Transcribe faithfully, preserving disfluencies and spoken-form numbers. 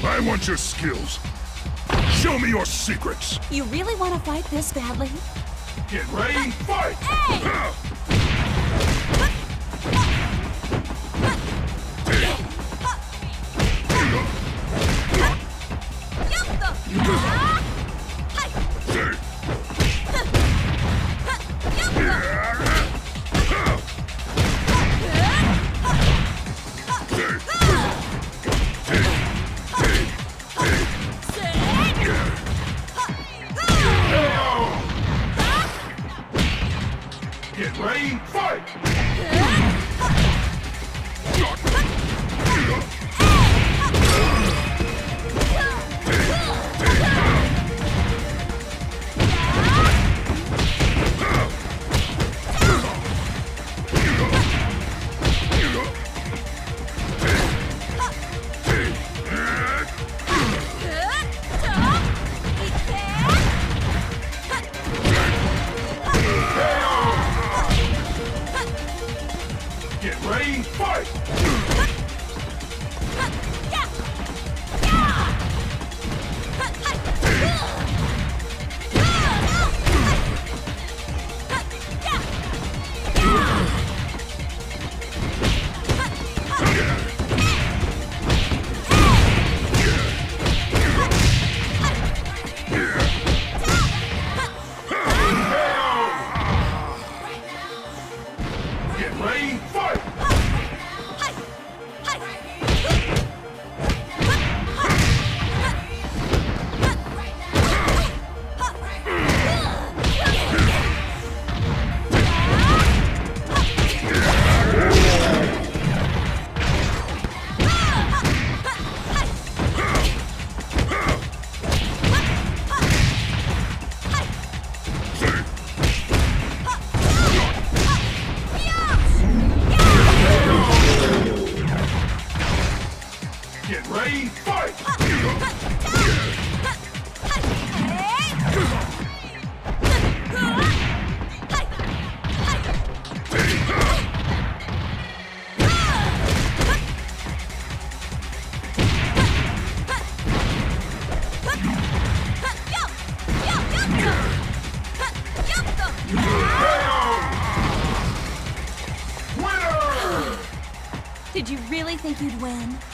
I want your skills. Show me your secrets. You really want to fight this badly? Get ready, fight! Hey! Get ready, fight! Get ready, fight! Get ready, fight! Get ready, fight! Did you really think you'd win?